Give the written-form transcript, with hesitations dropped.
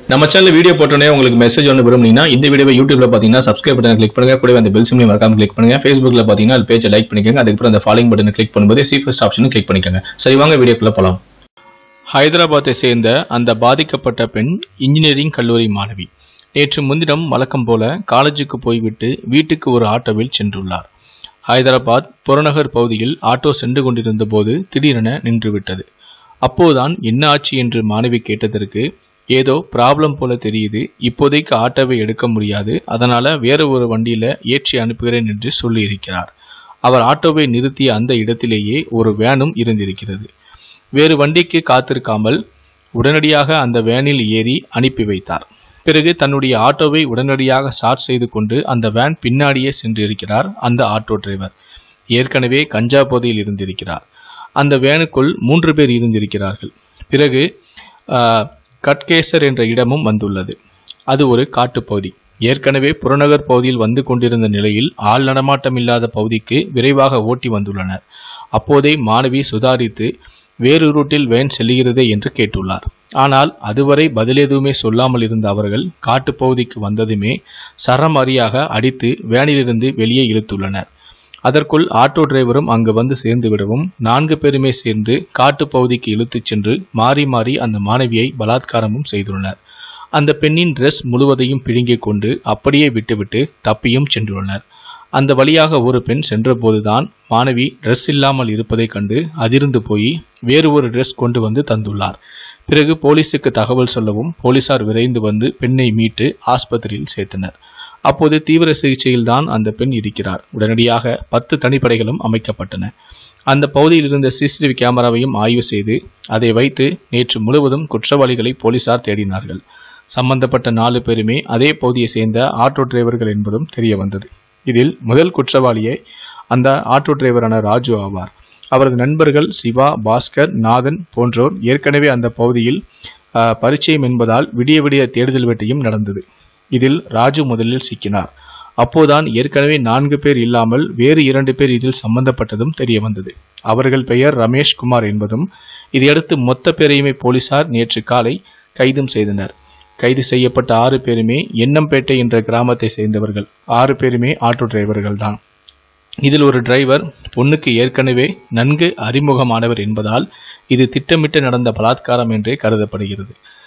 நம்ம channel video போட்டோனே உங்களுக்கு message ஒன்று விரும்புனீங்கன்னா இந்த வீடியோவை யூடியூப்ல பாத்தீங்கன்னா சப்ஸ்கிரைப் பட்டன் கிளிக் பண்ணுங்க, கூடவே அந்த பெல் சிம்லையும் மறக்காம கிளிக் பண்ணுங்க. Facebookல பாத்தீங்கன்னா அது பேஜை லைக் பண்ணிக்கோங்க, அதுக்கப்புறம் அந்த ஃபாலோயிங் பட்டனை கிளிக் பண்ணும்போது சி ஃபர்ஸ்ட் ஆப்ஷனும் கிளிக் பண்ணிக்கோங்க. சரி வாங்க வீடியோக்குள்ள போலாம். ஹைதராபாத்தை சேர்ந்த அந்த பாதிக்கப்பட்ட பெண் இன்ஜினியரிங் கல்லூரி மாணவி நேற்று முன்தினம் வழக்கம் போல காலேஜுக்கு போய்விட்டு வீட்டுக்கு ஒரு ஆட்டோவில் சென்றுள்ளார். ஹைதராபாத் புறநகர் பகுதியில் ஆட்டோ சென்று கொண்டிருந்த போது திடீரென நின்றுவிட்டது. அப்போதுதான் என்ன ஆச்சு என்று மாணவி கேட்டதற்கு, ஏதோ ப்ராப்ளம் போல தெரியுது, இப்போதைக்கு ஆட்டோவை எடுக்க முடியாது, அதனால வேற ஒரு வண்டியில ஏற்றி அனுப்புகிறேன் என்று சொல்லியிருக்கிறார். அவர் ஆட்டோவை நிறுத்திய அந்த இடத்திலேயே ஒரு வேனும் இருந்திருக்கிறது. வேறு வண்டிக்கு காத்திருக்காமல் உடனடியாக அந்த வேனில் ஏறி அனுப்பி வைத்தார். பிறகு தன்னுடைய ஆட்டோவை உடனடியாக ஸ்டார்ட் செய்து கொண்டு அந்த வேன் பின்னாடியே சென்றிருக்கிறார் அந்த ஆட்டோ டிரைவர். ஏற்கனவே கஞ்சா போதையில் இருந்திருக்கிறார். அந்த வேனுக்குள் 3 பேர் இருந்திருக்கிறார்கள். பிறகு கட்கேசர் என்ற இடமும் வந்துள்ளது. அது ஒரு காட்டுப்பகுதி. ஏற்கனவே புறநகர் பகுதியில் வந்து கொண்டிருந்த நிலையில் ஆள் நடமாட்டம் இல்லாத பகுதிக்கு விரைவாக ஓட்டி வந்துள்ளனர். அப்போதே மாணவி சுதாரித்து வேறு ரூட்டில் வேன் செல்லுகிறதே என்று கேட்டுள்ளார். ஆனால் அதுவரை பதில் எதுவுமே சொல்லாமல் இருந்த அவர்கள் காட்டுப்பகுதிக்கு வந்ததுமே சரமாரியாக அடித்து வேனிலிருந்து வெளியே இழுத்துள்ளனர். அதற்குள் ஆட்டோ டிரைவரும் அங்கு வந்து சேர்ந்து விடவும் 4 பேருமே சேர்ந்து காட்டு பகுதிக்கு இழுத்துச் சென்று மாறி மாறி அந்த மாணவியை பலாத்காரமும் செய்துள்ளனர். அந்த பெண்ணின் டிரெஸ் முழுவதையும் பிடுங்கிக் கொண்டு அப்படியே விட்டுவிட்டு தப்பியும் சென்றுள்ளனர். அந்த வழியாக ஒரு பெண் சென்றபோதுதான் மாணவி டிரெஸ் இல்லாமல் இருப்பதை கண்டு அதிர்ந்து போய் வேறு ஒரு டிரெஸ் கொண்டு வந்து தந்துள்ளார். பிறகு போலீசுக்கு தகவல் சொல்லவும் போலீசார் விரைந்து வந்து பெண்ணை மீட்டு ஆஸ்பத்திரியில் சேர்த்தனர். அப்போது தீவிர சிகிச்சையில் தான் அந்த பெண் இருக்கிறார். உடனடியாக 10 தனிப்படைகளும் அமைக்கப்பட்டன. அந்த பகுதியில் இருந்த சிசிடிவி கேமராவையும் ஆய்வு செய்து அதை வைத்து நேற்று முழுவதும் குற்றவாளிகளை போலீசார் தேடினார்கள். சம்பந்தப்பட்ட 4 பேருமே அதே பகுதியை சேர்ந்த ஆட்டோ டிரைவர்கள் என்பதும் தெரிய வந்தது. இதில் முதல் குற்றவாளியை அந்த ஆட்டோ டிரைவரான ராஜு ஆவார். அவரது நண்பர்கள் சிவா, பாஸ்கர், நாதன் போன்றோர் ஏற்கனவே அந்த பகுதியில் பரிச்சயம் என்பதால் விடிய விடிய தேடுதல் வேட்டையும் நடந்தது. இதில் ராஜு முதலில் சிக்கினார். அப்போதான் ஏற்கனவே 4 பேர் இல்லாமல் வேறு 2 பேர் இதில் சம்பந்தப்பட்டதும் தெரிய வந்தது. அவர்கள் பெயர் ரமேஷ் குமார் என்பதும். இதையடுத்து மொத்த பேரையுமே போலீசார் நேற்று காலை கைதும் செய்தனர். கைது செய்யப்பட்ட 6 பேருமே எண்ணம்பேட்டை என்ற கிராமத்தை சேர்ந்தவர்கள். 6 பேருமே ஆட்டோ டிரைவர்கள் தான். இதில் ஒரு டிரைவர் பொண்ணுக்கு ஏற்கனவே நன்கு அறிமுகமானவர் என்பதால் இது திட்டமிட்டு நடந்த பலாத்காரம் என்றே கருதப்படுகிறது.